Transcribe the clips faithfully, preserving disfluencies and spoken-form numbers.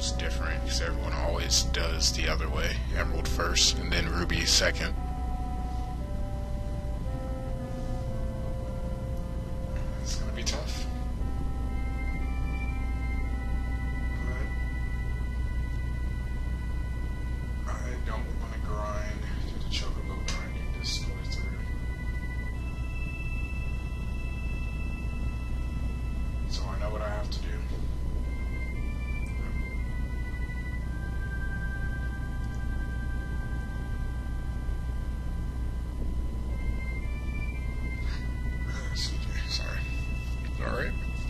was different because everyone always does the other way. Emerald first and then Ruby second. It's gonna be tough. But I don't want to grind to the chocobo grinding this way through. So I know what I have to do. C J, sorry. Alright.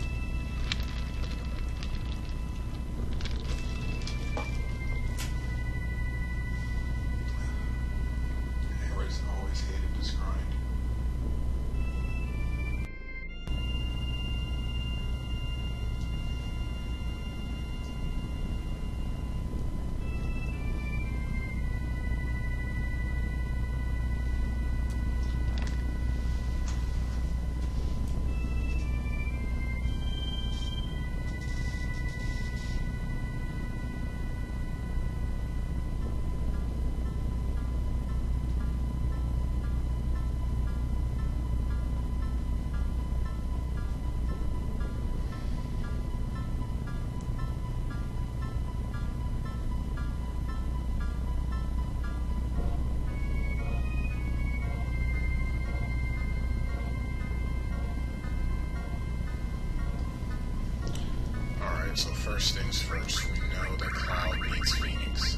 Anyways, always hated this grind. So first things first, we know that Cloud needs Phoenix.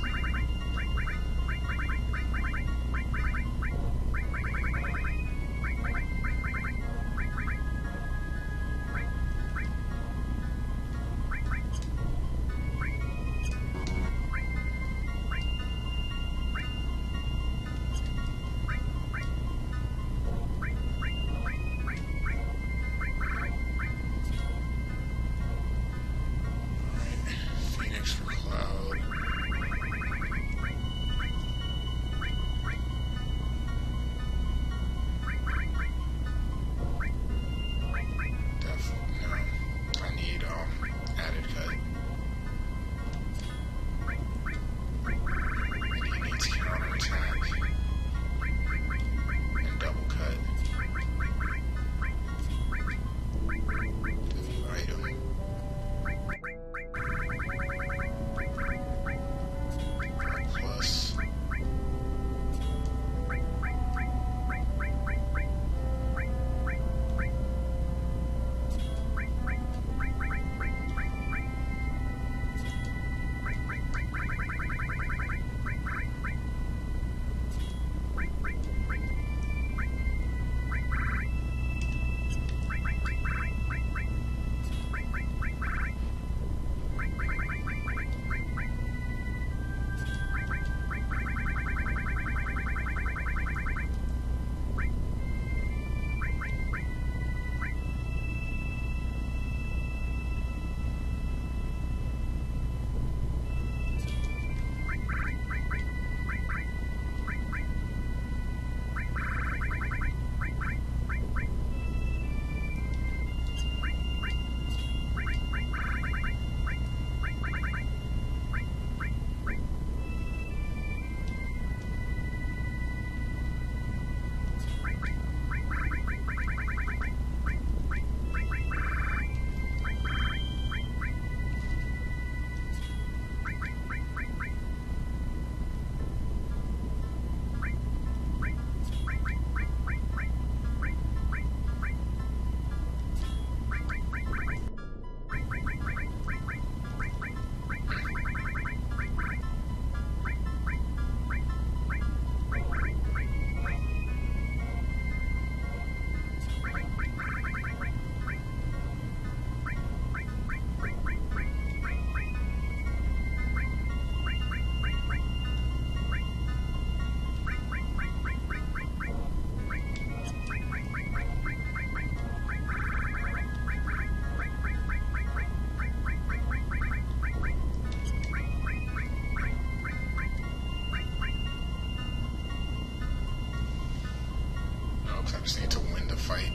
I just need to win the fight.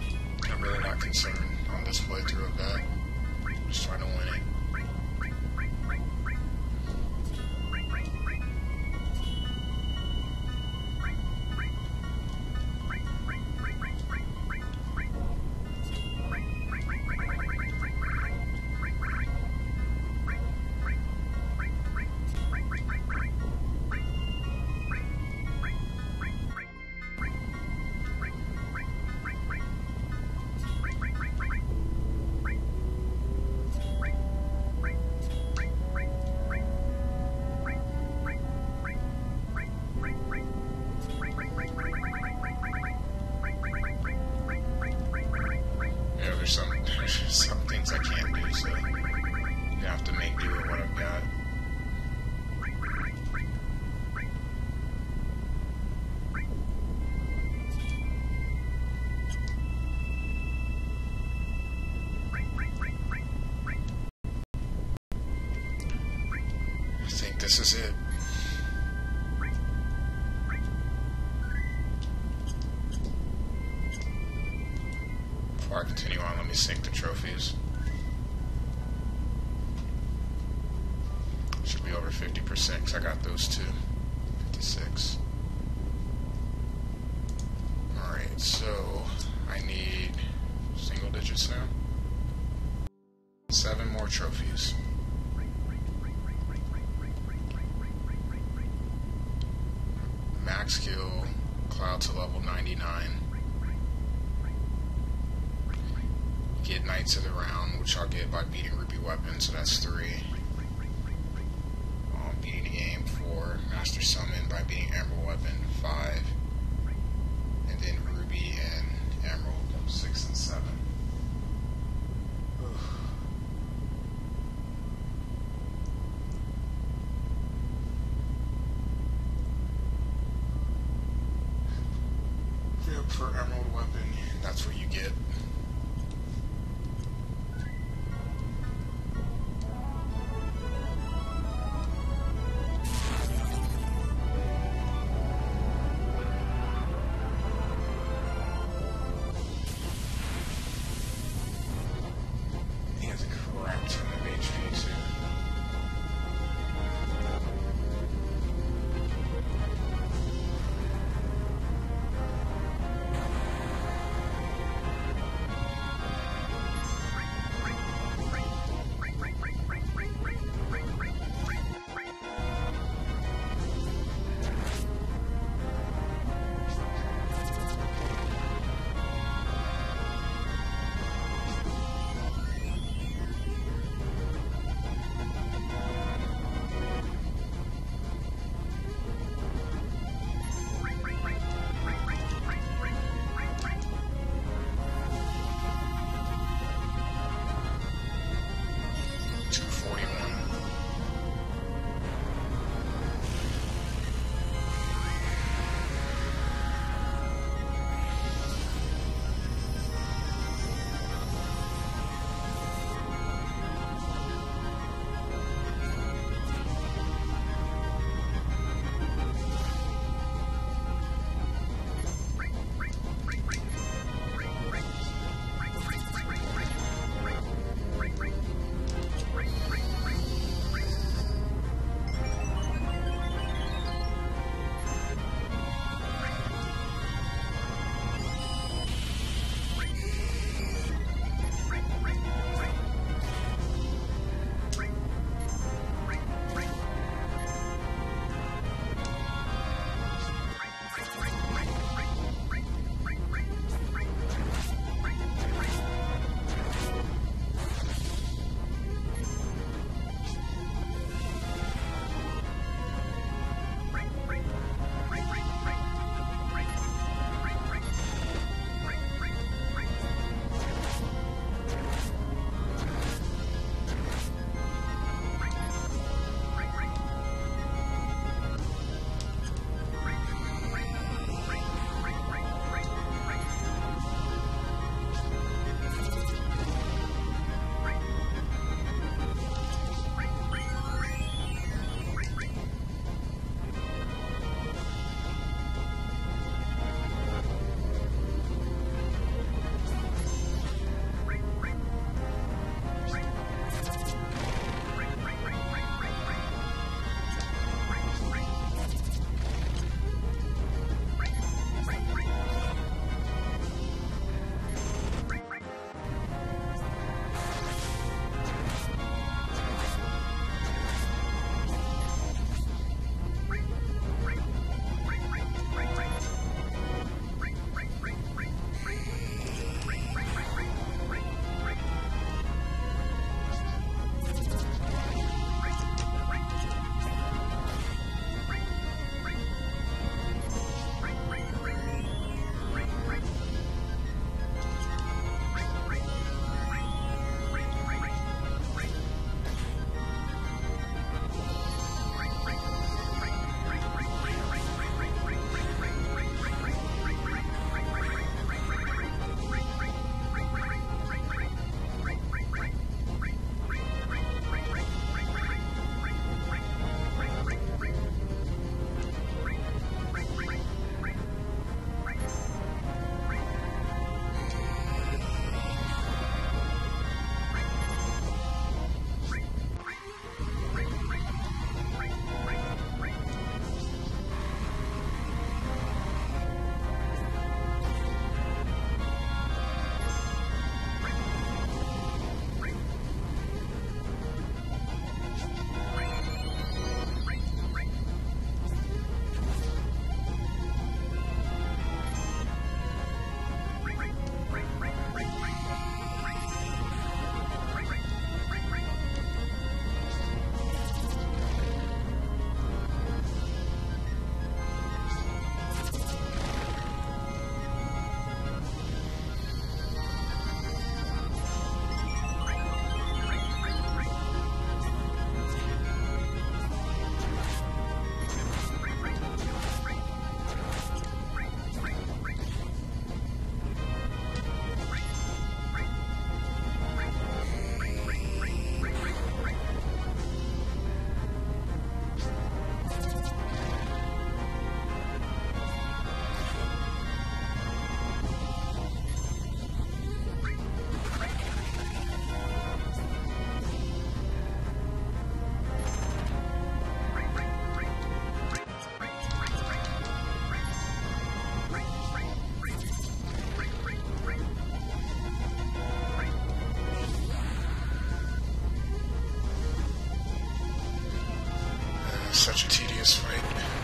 I'm really not concerned on this playthrough of that. Just trying to win it. to make do with what I've got. I think this is it. Before I continue on, let me sync the trophies. Should be over fifty percent because I got those two. fifty-six. Alright, so I need single digits now. Seven more trophies. Max kill, Cloud to level ninety-nine. Get Knights of the Round, which I'll get by beating Ruby Weapon, so that's three. Um, beating the game, four. Master Summon by beating Emerald Weapon, five. And then Ruby and Emerald, six and seven. Yep, for Emerald Weapon, that's what you get. He has a crap ton of H P too. Such a tedious fight.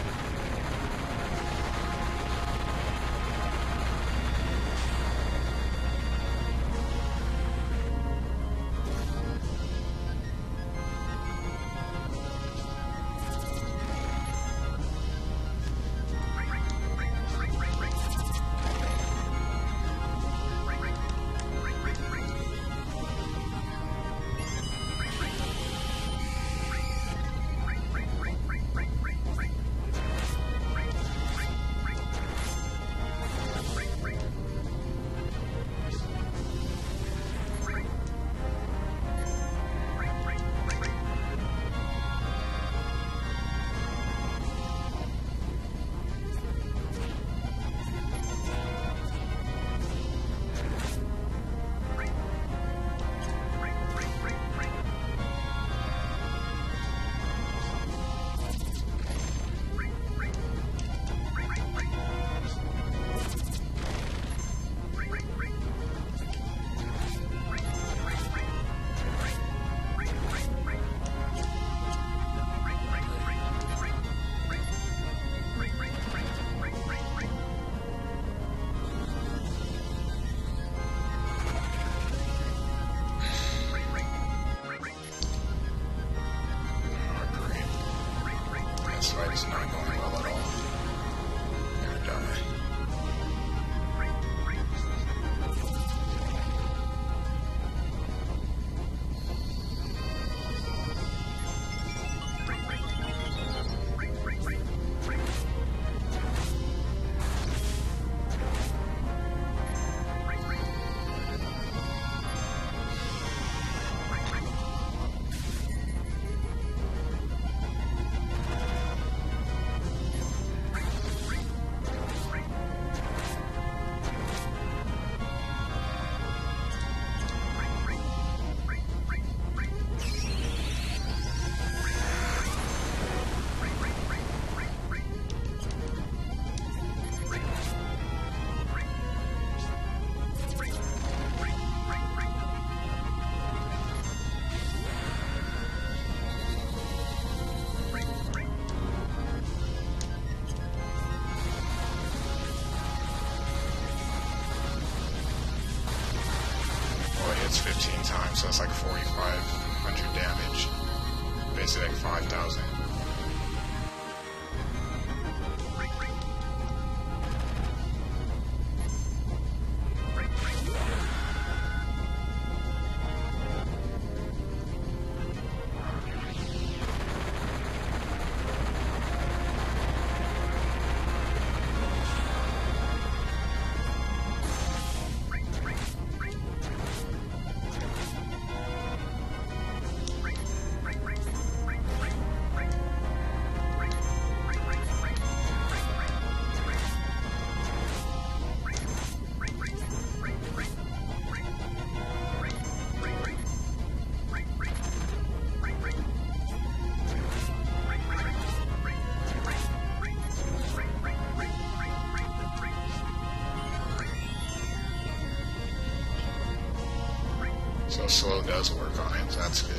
It's not going well at all. I'm gonna die. fifteen times, so that's like forty-five hundred damage. Basically like five thousand. So slow does work on it, so that's good.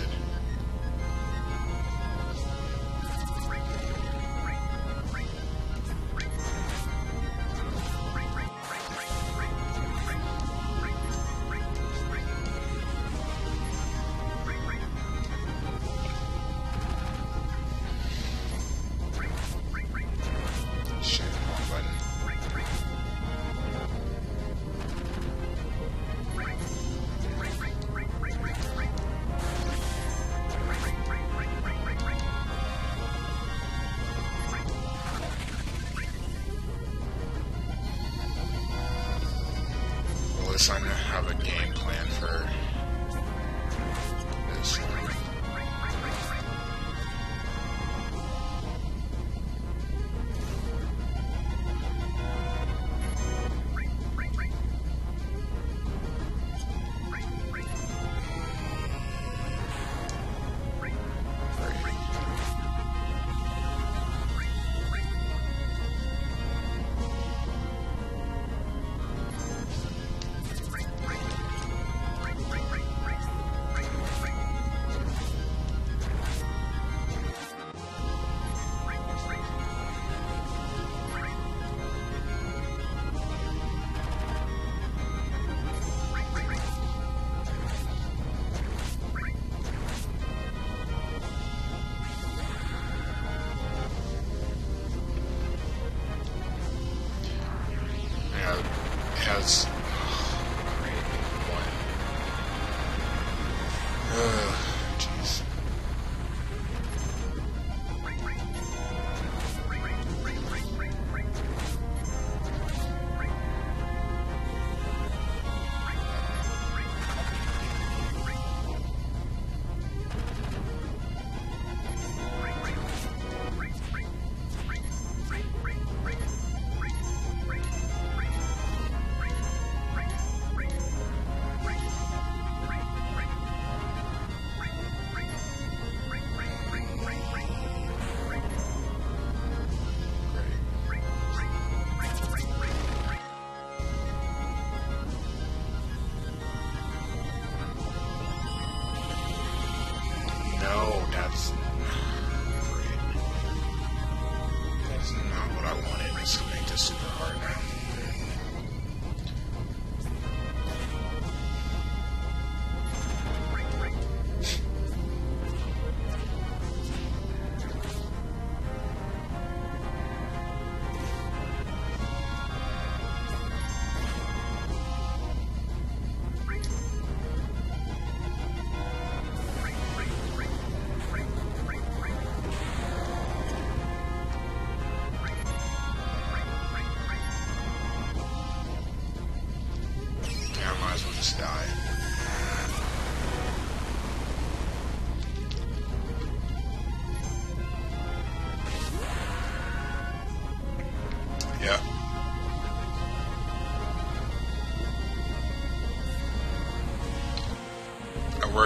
Shit, wrong button.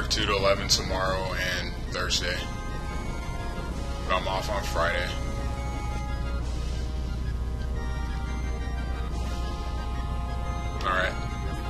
work two to eleven tomorrow and Thursday. But I'm off on Friday. Alright.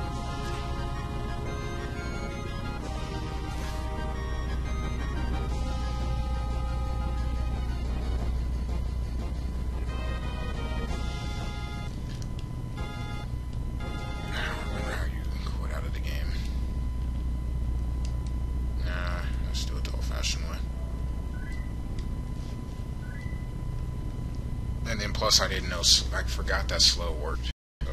And then plus I didn't know, I forgot that slow worked. So,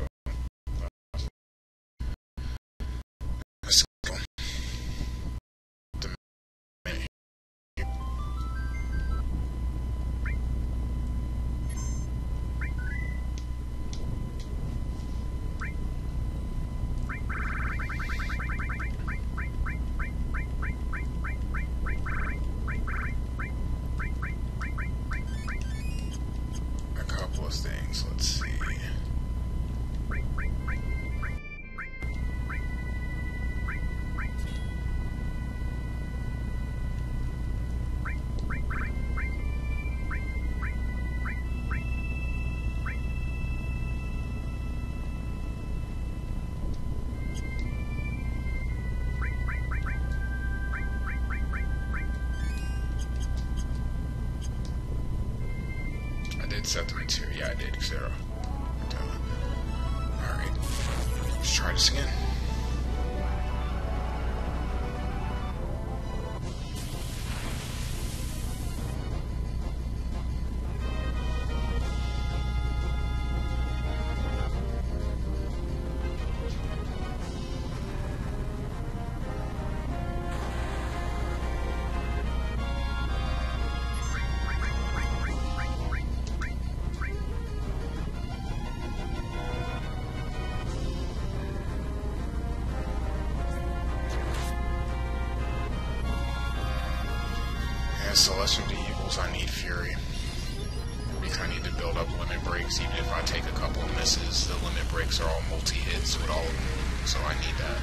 let's go. The minute. Things. Let's see. I did set the material. Yeah, I did. Zero. Alright. Let's try this again. Celestial to Eagles, I need Fury. Because I need to build up limit breaks. Even if I take a couple of misses, the limit breaks are all multi-hits with all of them. So I need that.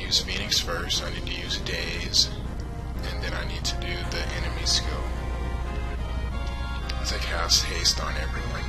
use Phoenix first, I need to use Daze, and then I need to do the enemy skill to cast haste on everyone.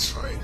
this fight.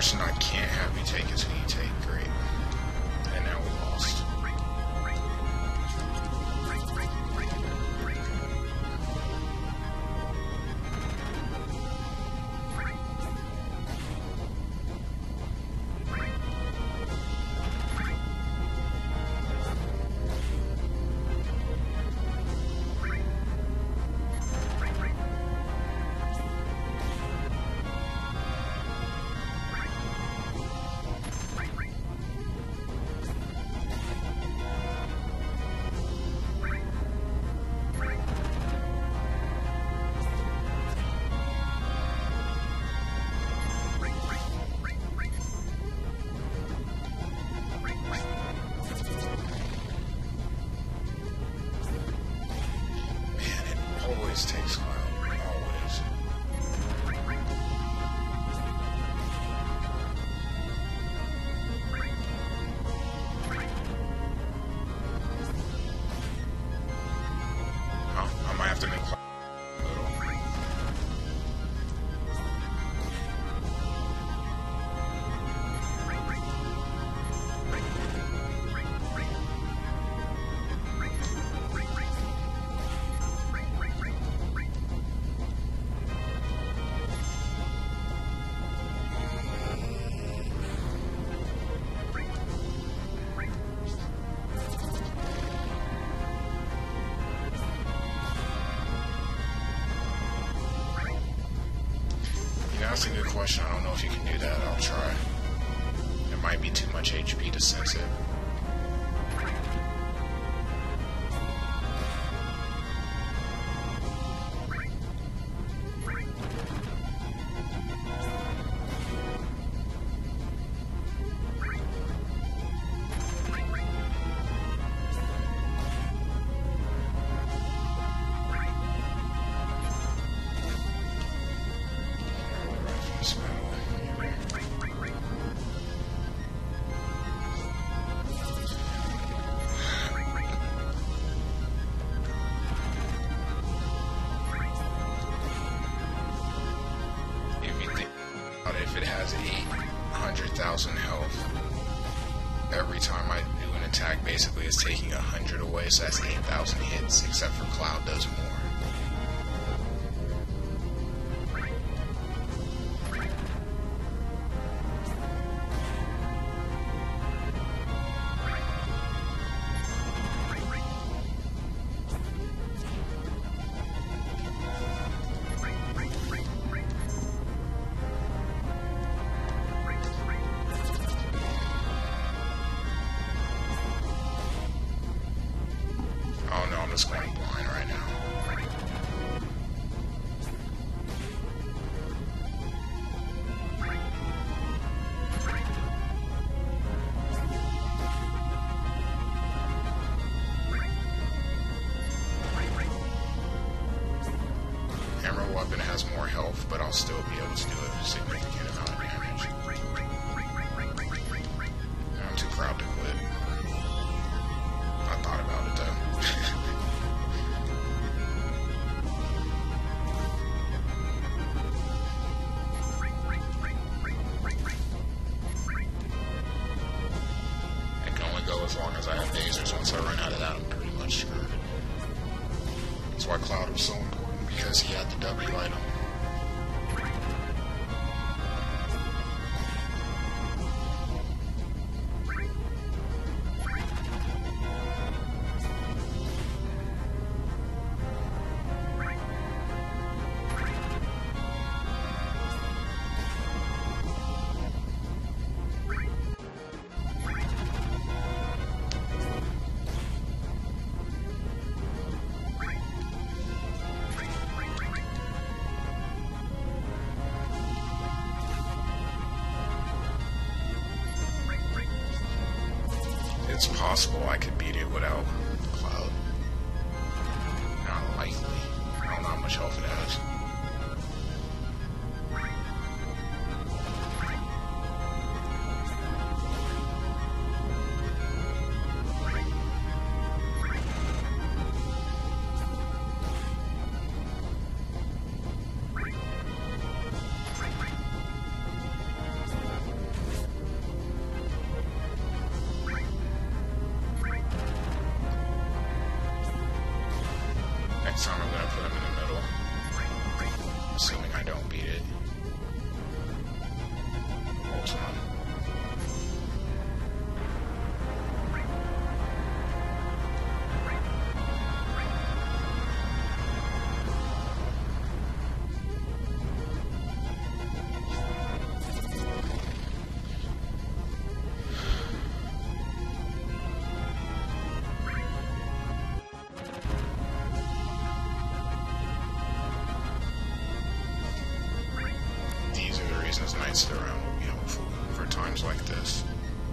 person I can't have you take is who you take. Great. And now we lost. Always takes a while. Always. Oh, I might have to make a little. That's a good question. I don't know if you can do that. I'll try. It might be too much H P to sense it. If it has eight hundred thousand health, every time I do an attack, basically it's taking one hundred away, so that's eight thousand hits, except for Cloud does more. Oh no, I'm just going blind right now. Hammer weapon has more health, but I'll still be able to do a significant amount of damage. I'm too proud to quit. I thought about it though. It can only go as long as I have phasers. Once I run out of that, I'm pretty much screwed. That's why Cloud was so important, because he had the W item. It's possible I could beat it without Cloud. Not likely. I don't know how much health it has. don't beat it. Ultima. As Knights of the Round will be helpful for times like this.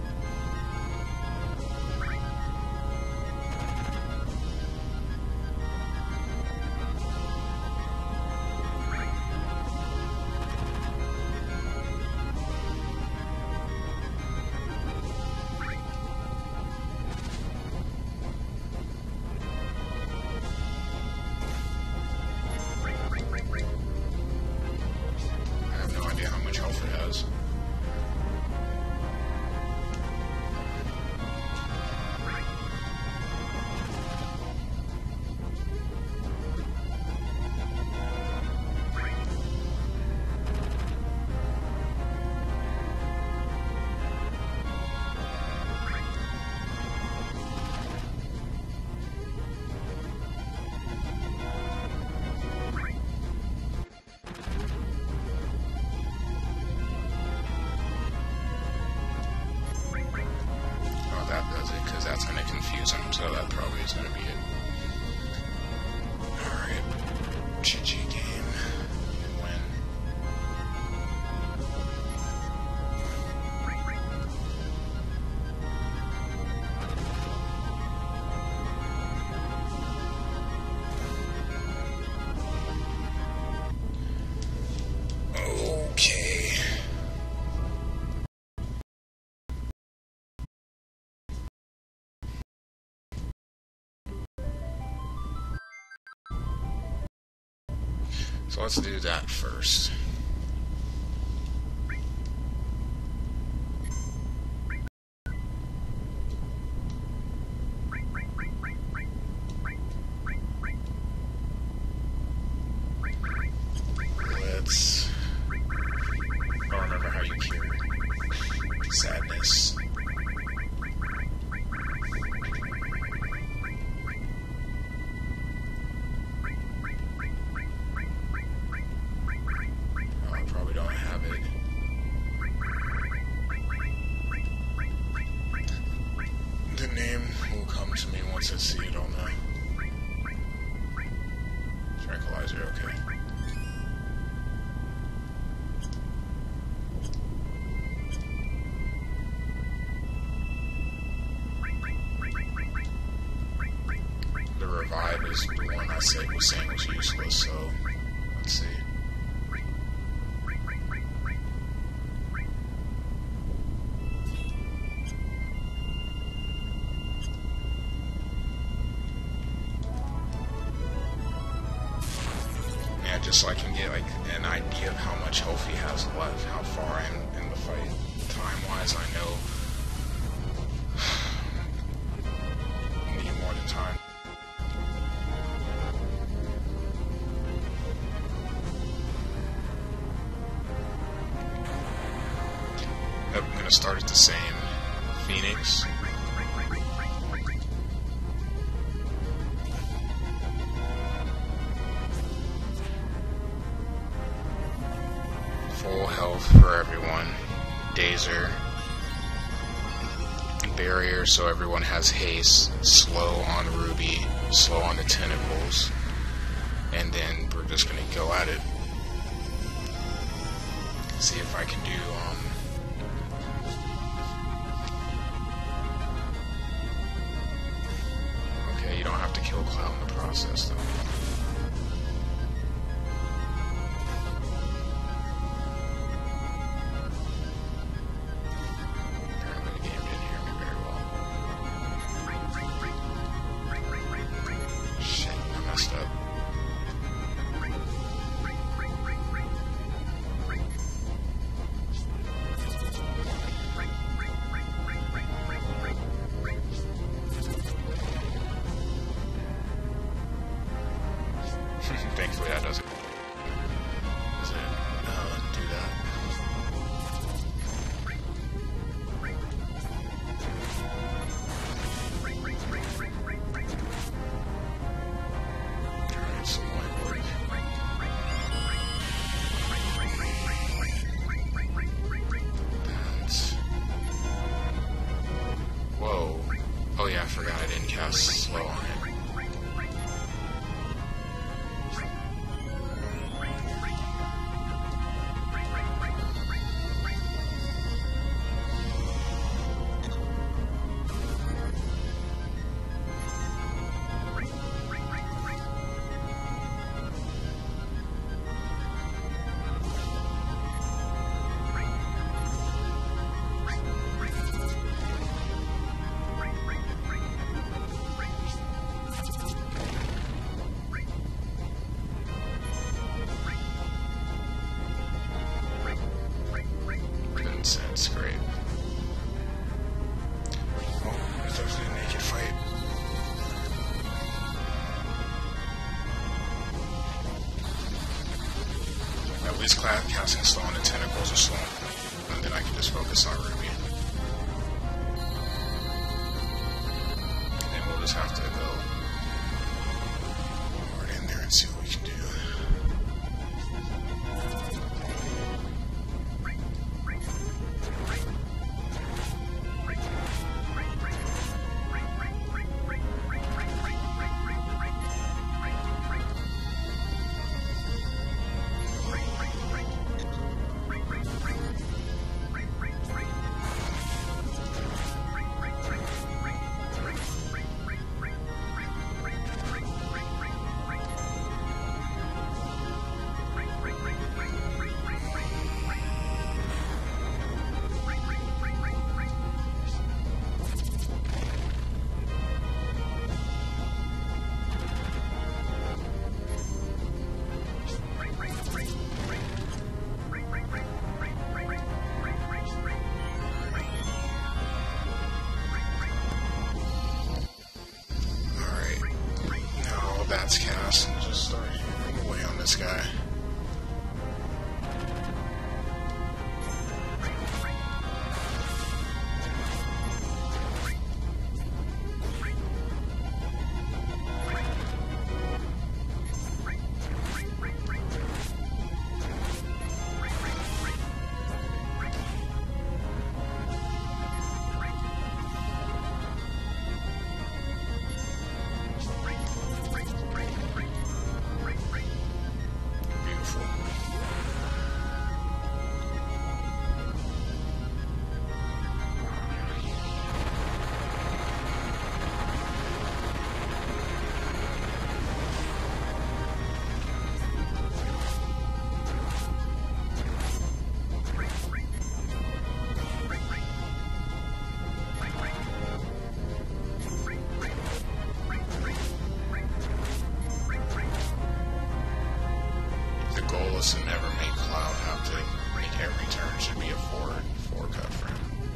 That's going to confuse him, so that probably is going to be it. Alright, G G game, and win. Okay. So let's do that first. Let's... I don't remember how you cure sadness. To me once I see it on the tranquilizer, okay. The revive is the one I said was saying was useless, so let's see. Just so I can get like an idea of how much health he has left, how far I am in the fight. Time-wise, I know I need more than time. Yep, I'm gonna start at the same Phoenix. Full health for everyone. Dazer. Barrier, so everyone has haste. Slow on Ruby. Slow on the tentacles. And then we're just gonna go at it. See if I can do, um... okay, you don't have to kill Cloud in the process, though. at least class casting slow on the tentacles or slow, and then I can just focus on Ruby. And then we'll just have to go right in there and see what we can do. That's cast and just start moving away on this guy. To never make Cloud have to make every turn should be a forward four cut for him.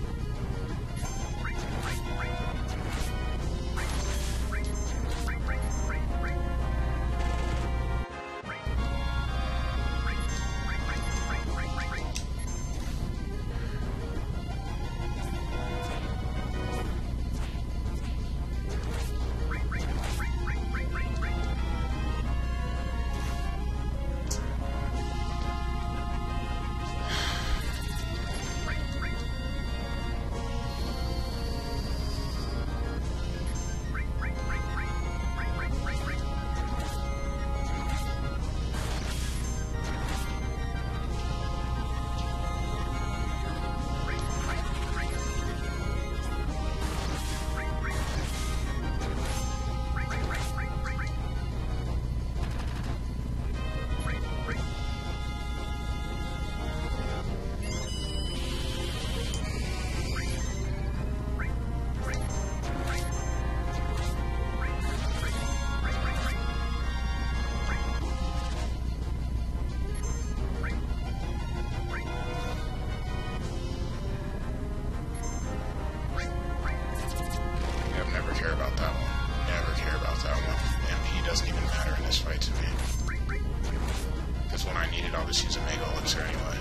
I'll just use a Mega Elixir anyway.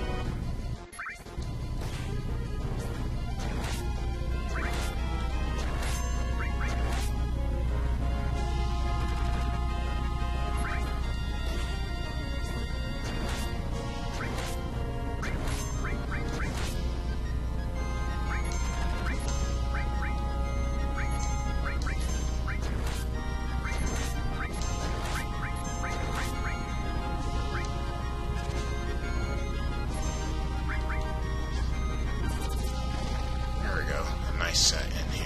Set in here.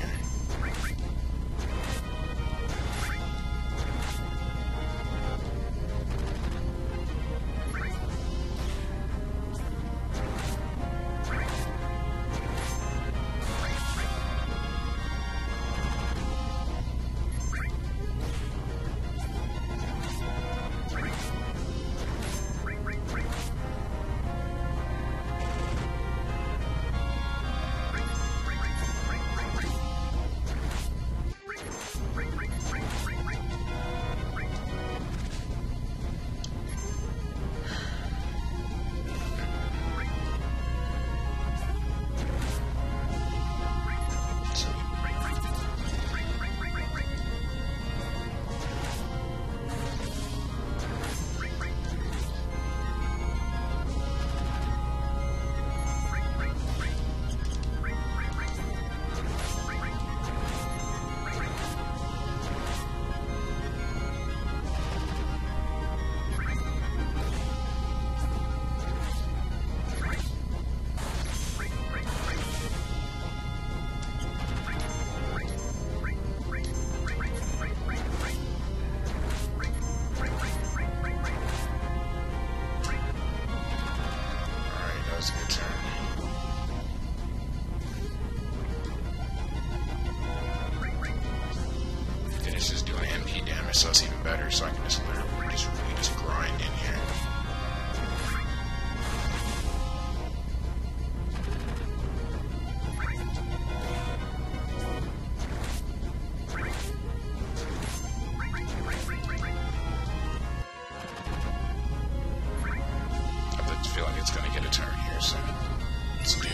that's a good turn. And it's just doing M P damage, so it's even better, so I can just literally just really just grind in here. I feel like it's gonna get a turn here soon. Let's do it.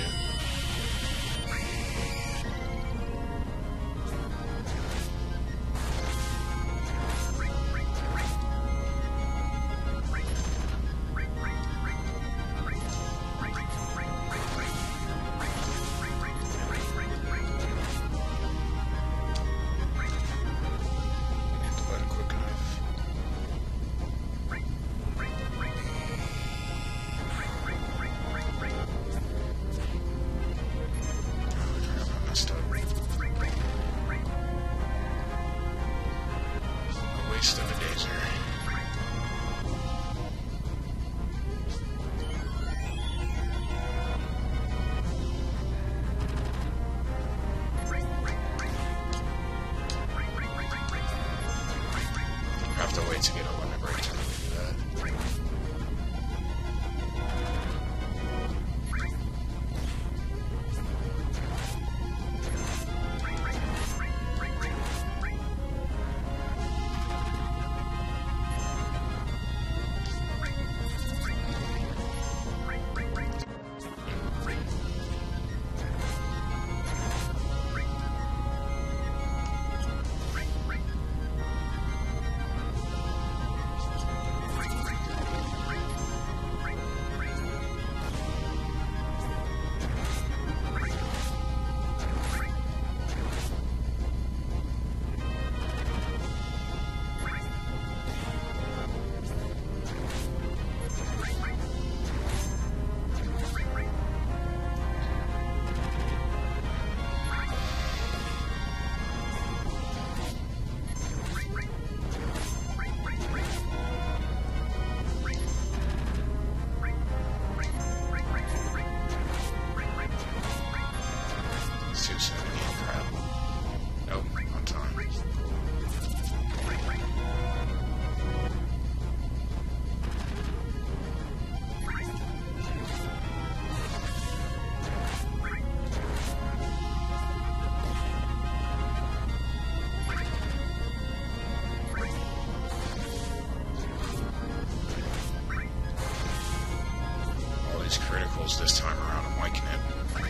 Of a dazer. I have to wait to get a limit break to really do that. two seventy, crap. Nope, on time. All these criticals this time around, I'm liking it.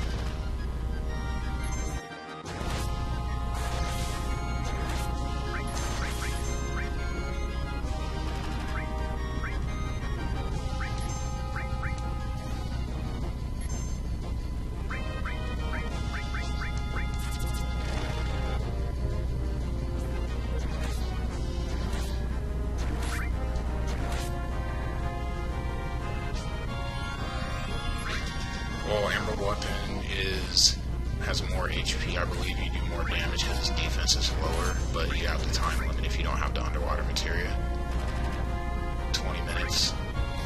Well, Emerald Weapon is has more H P. I believe you do more damage because its defense is lower, but you have the time limit if you don't have the underwater materia. twenty minutes.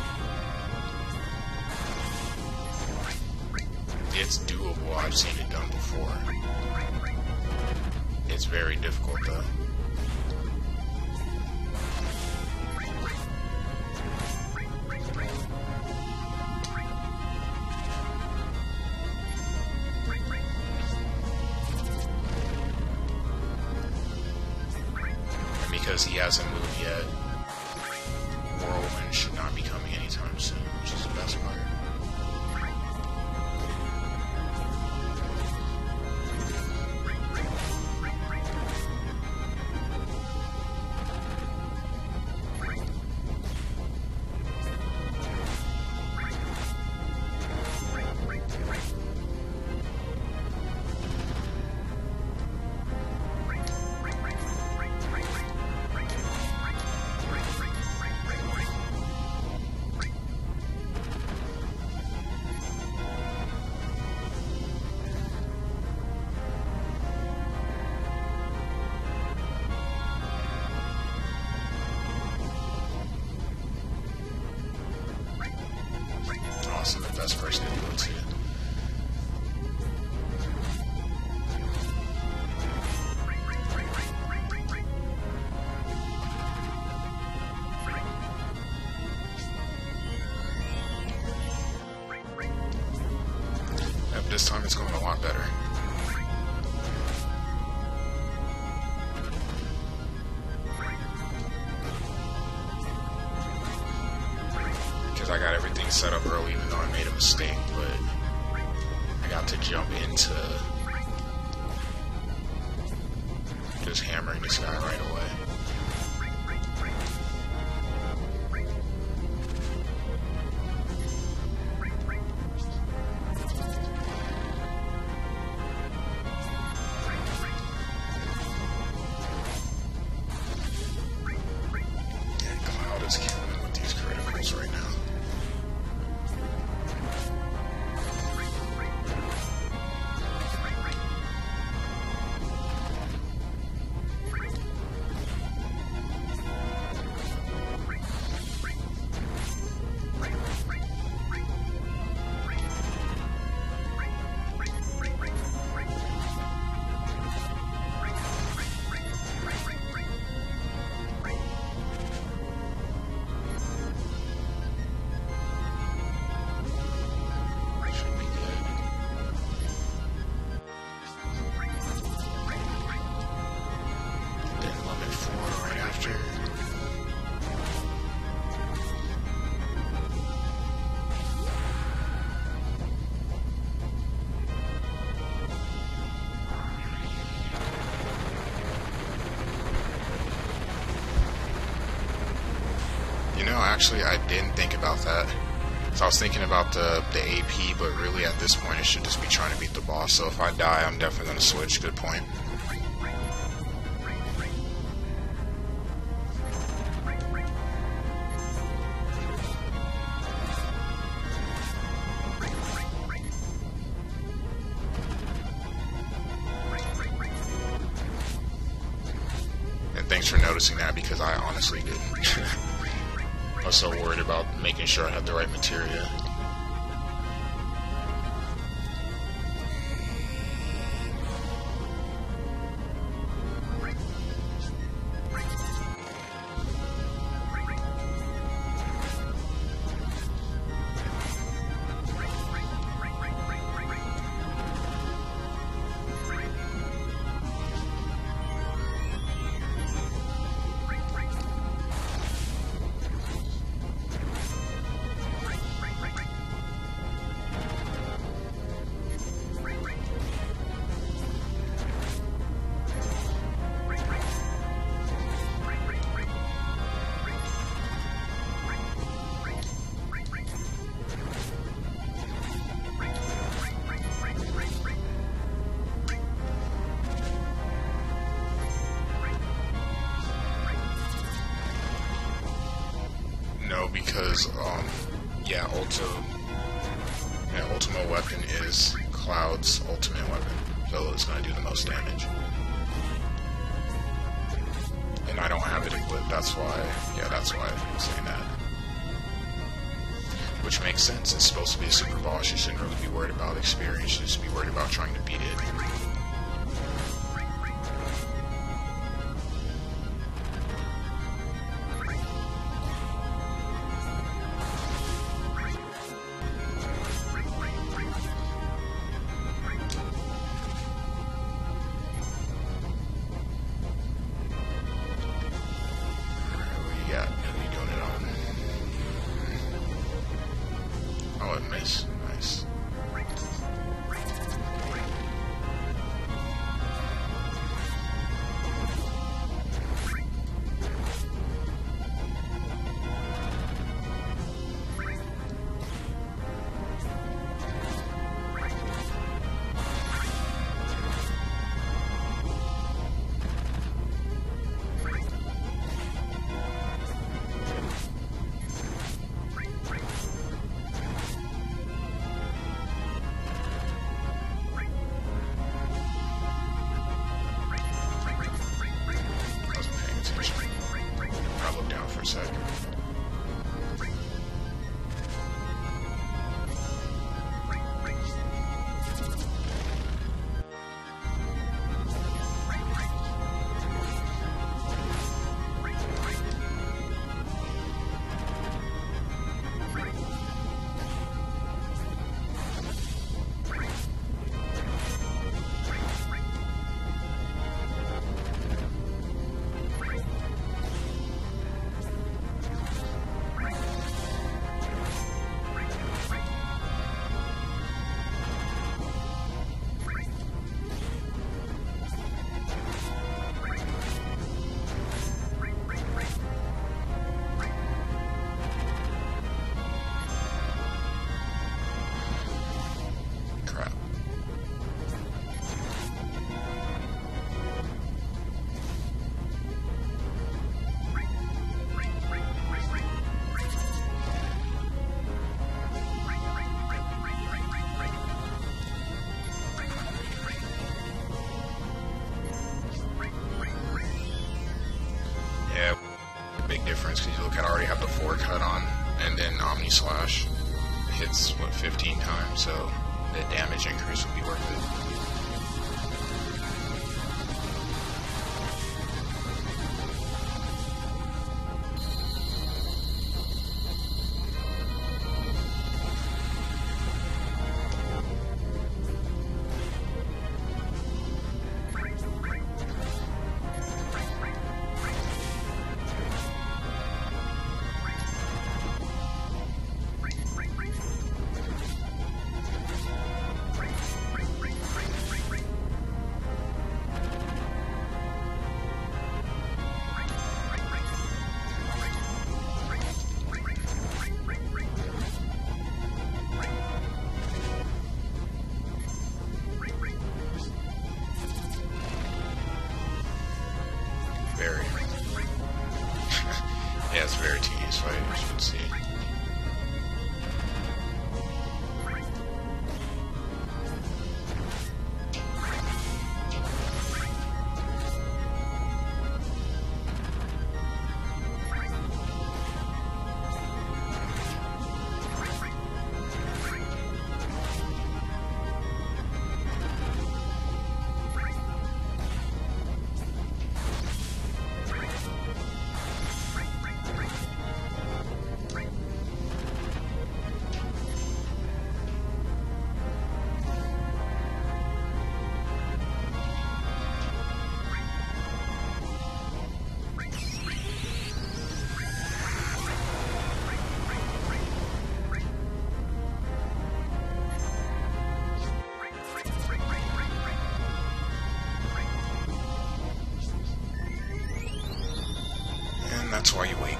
It's doable. I've seen it done before. It's very difficult though. Because he hasn't moved yet, Whirlwind should not be coming anytime soon, which is the best part. less first difficulty. Yep, this time it's going a lot better. I got everything set up early, even though I made a mistake, but I got to jump into just hammering this guy right away. Yeah, Cloud is killing me with these criticals right now. You know, actually, I didn't think about that. So I was thinking about the, the A P, but really at this point, it should just be trying to beat the boss. So if I die, I'm definitely going to switch. Good point. And thanks for noticing that, because I honestly didn't. I was so worried about making sure I had the right materia. No, because, um, yeah, Ulti, yeah, Ultimate Weapon is Cloud's ultimate weapon, so it's going to do the most damage. And I don't have it equipped, that's why, yeah, that's why I'm saying that. Which makes sense, it's supposed to be a super boss, you shouldn't really be worried about experience, you should be worried about trying to beat it. Nice, nice. difference because you look at I already have the Fork H U D on, and then Omni Slash hits what fifteen times, so the damage increase will be worth it. Very. Yeah, it's a very tedious fight, as you can see. That's why you wait.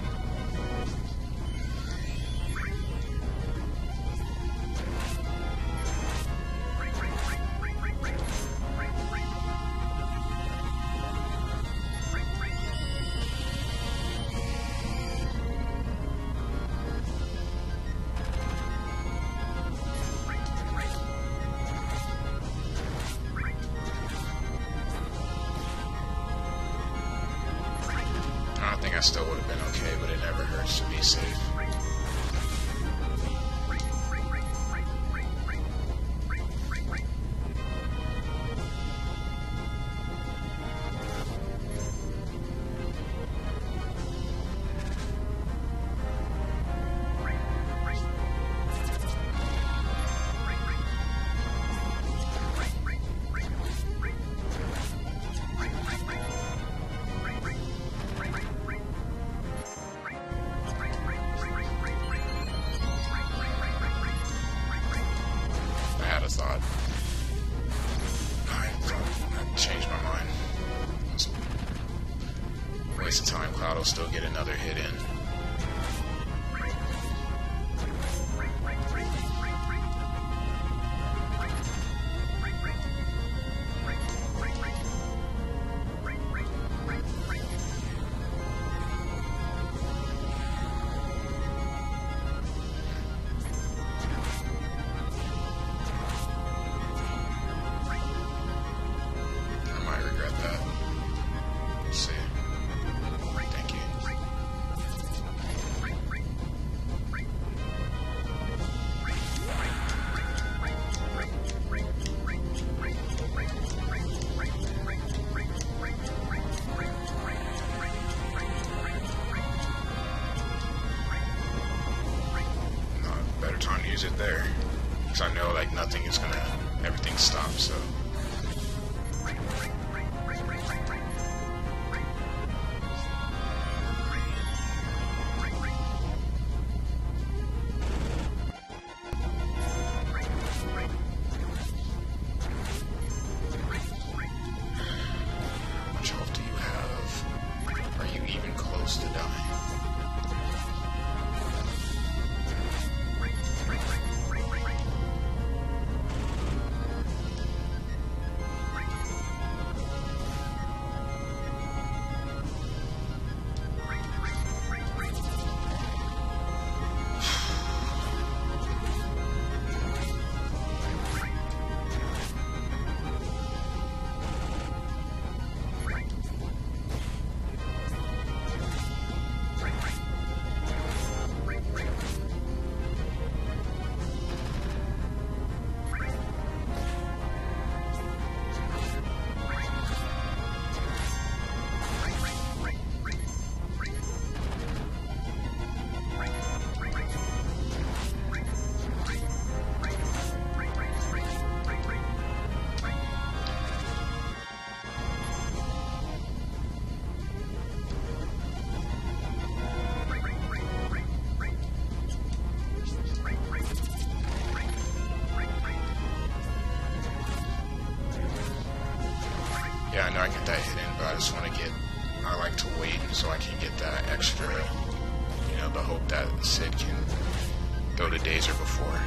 I think I still would have been okay, but it never hurts to be safe. Thought. I, I changed my mind. It's a waste of time. Cloud will still get another hit in. Time to use it there, because I know like nothing is gonna, everything stops. So. How much health do you have? Are you even close to dying? Yeah, I know I get that hidden, but I just want to get, I like to wait so I can get that extra, you know, the hope that Sid can go to Dazer before.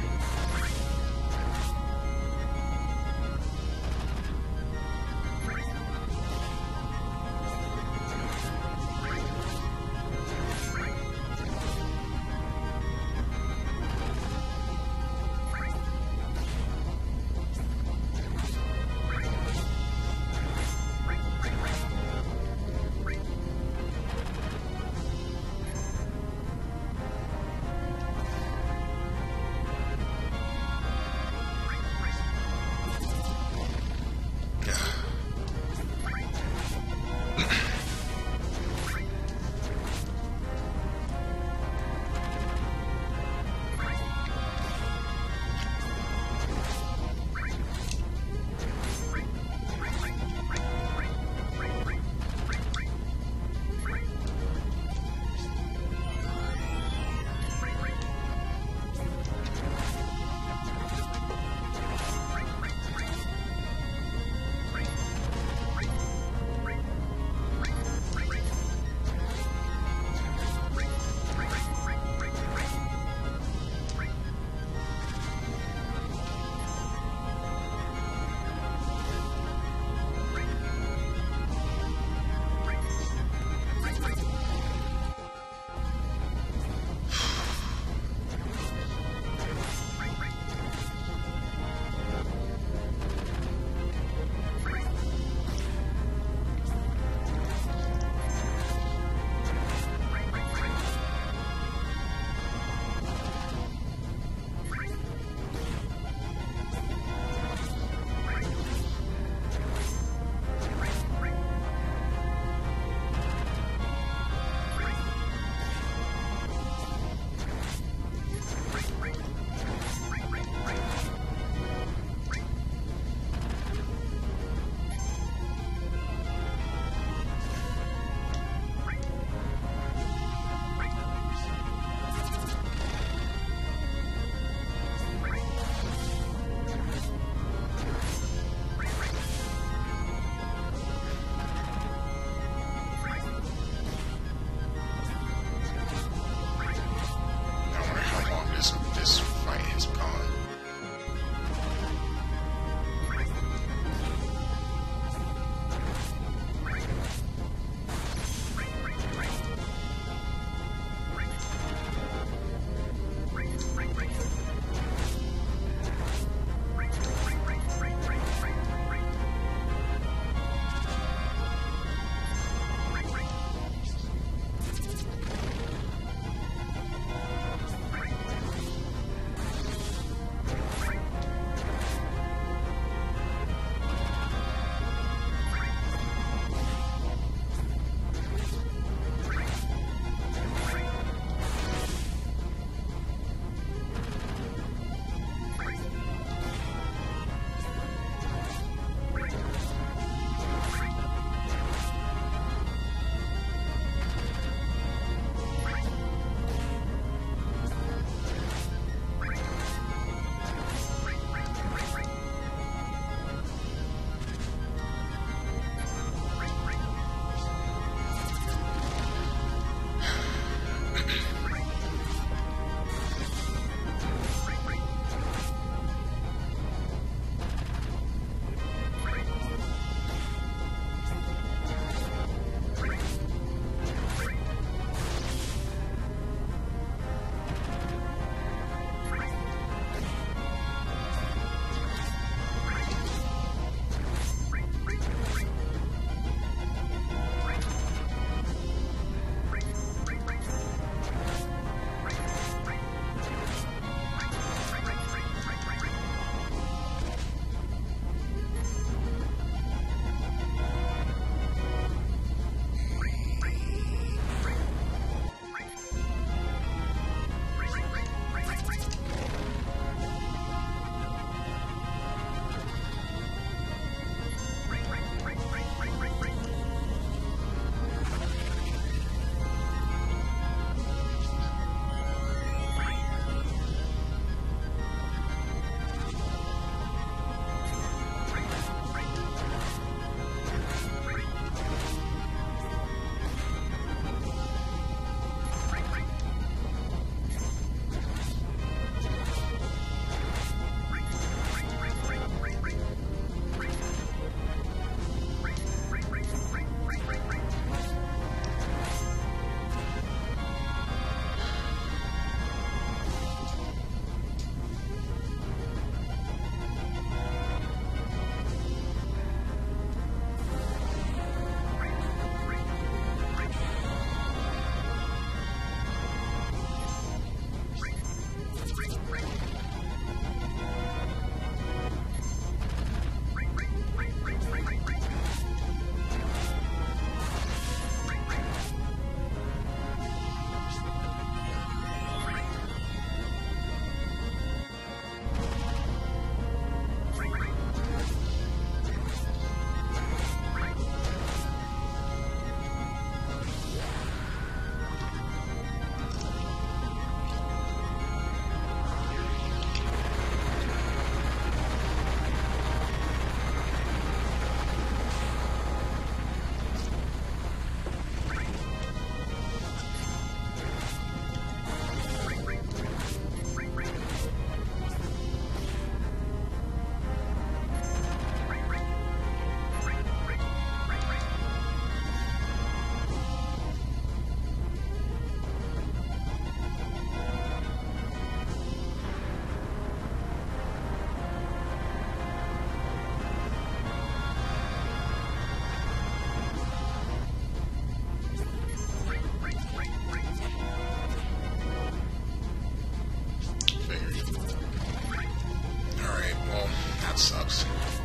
that sucks.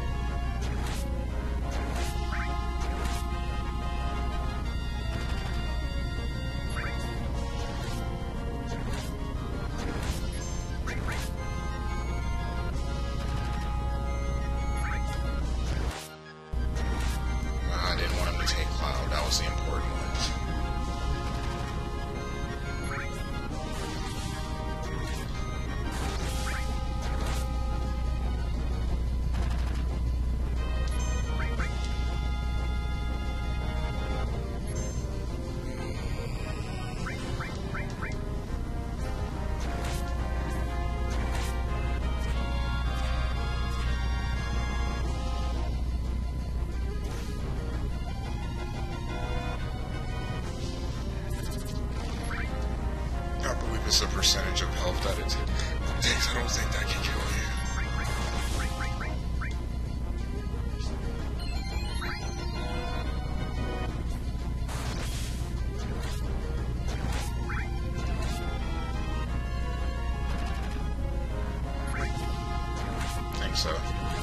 I didn't want him to take Cloud. That was the important one. It's the percentage of health that it takes. I don't think that can kill you. I think so.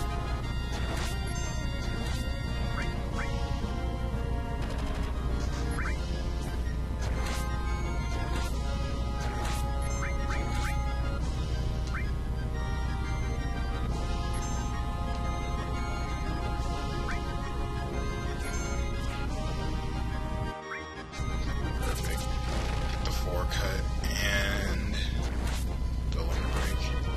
Cut and the limit break.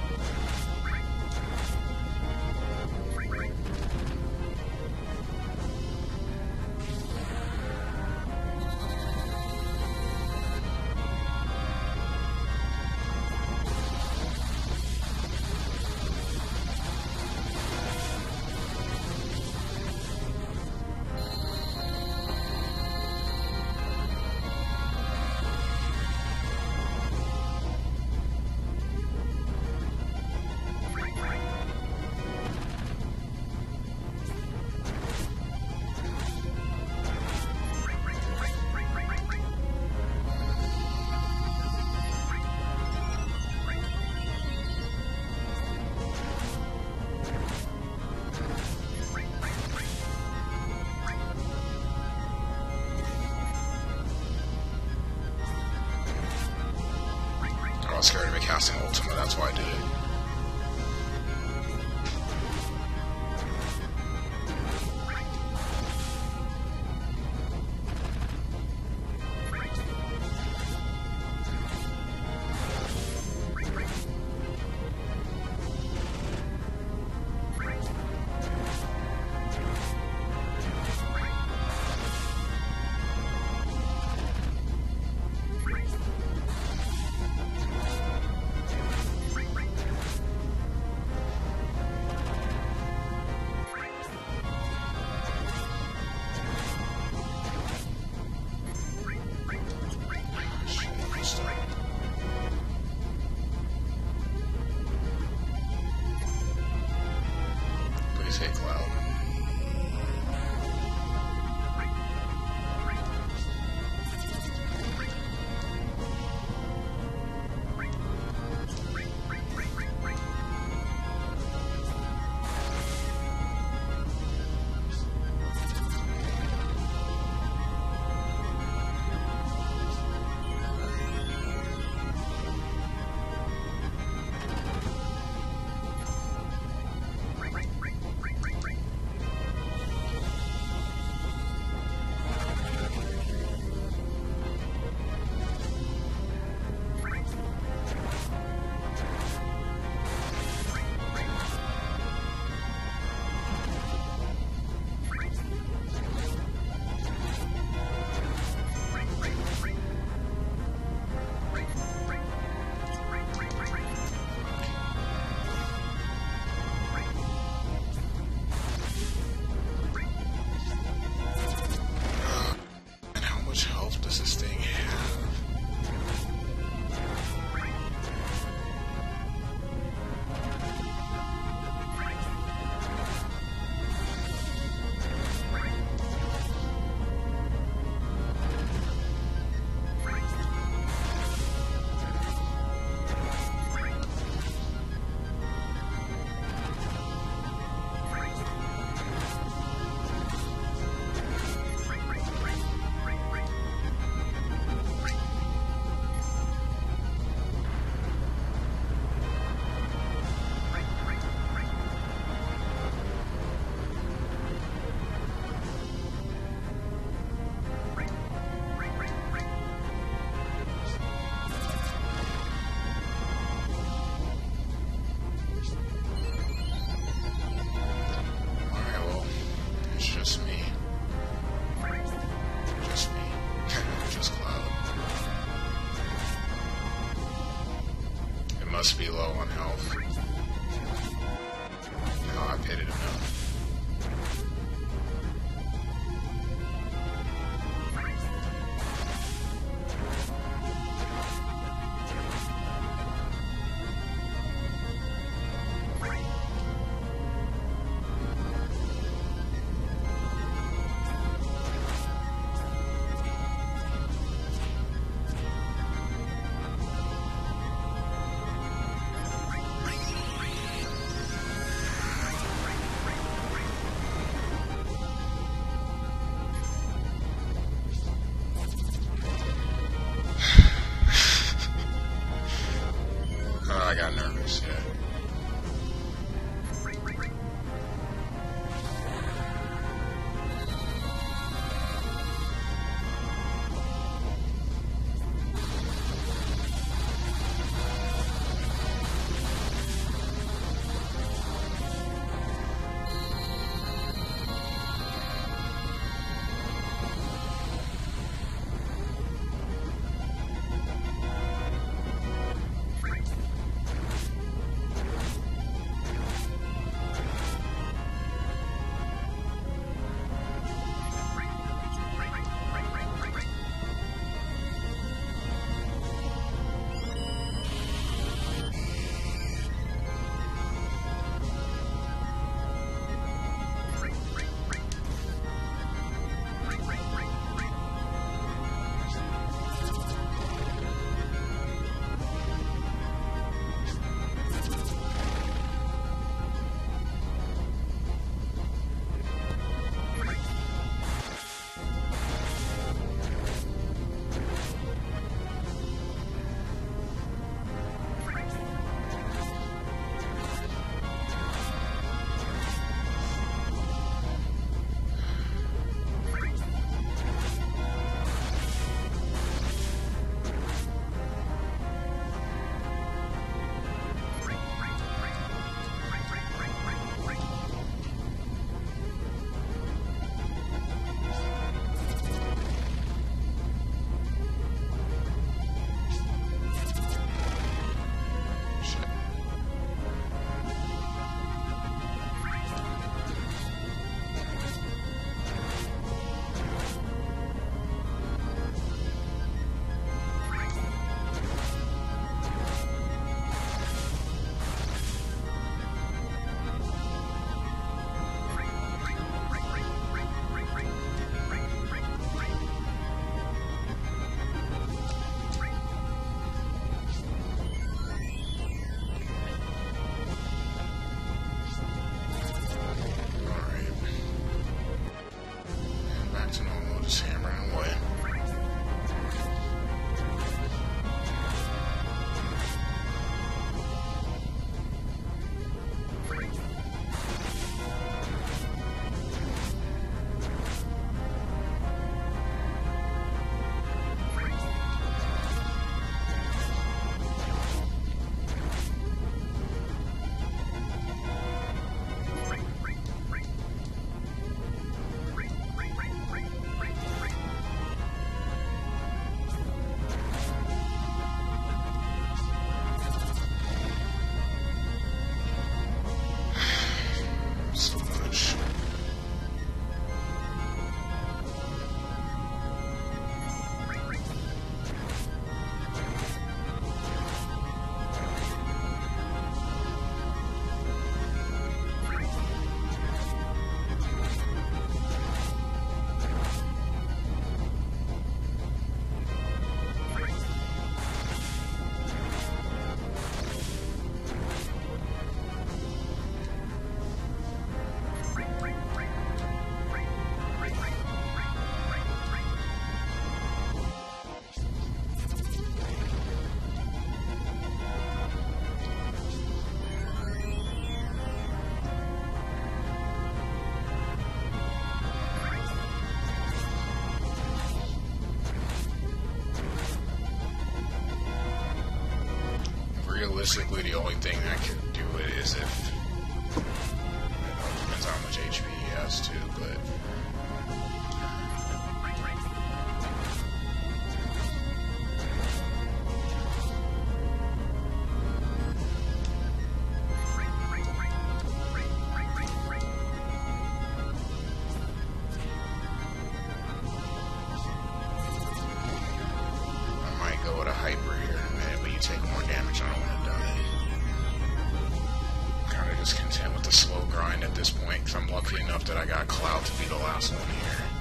I was scared of it casting Ultima, that's why I did it. hit it enough. I got nervous, yeah. realistically, the only thing that could do it is if, it depends how much H P he has too, but just content with the slow grind at this point, because I'm lucky enough that I got Cloud to be the last one here.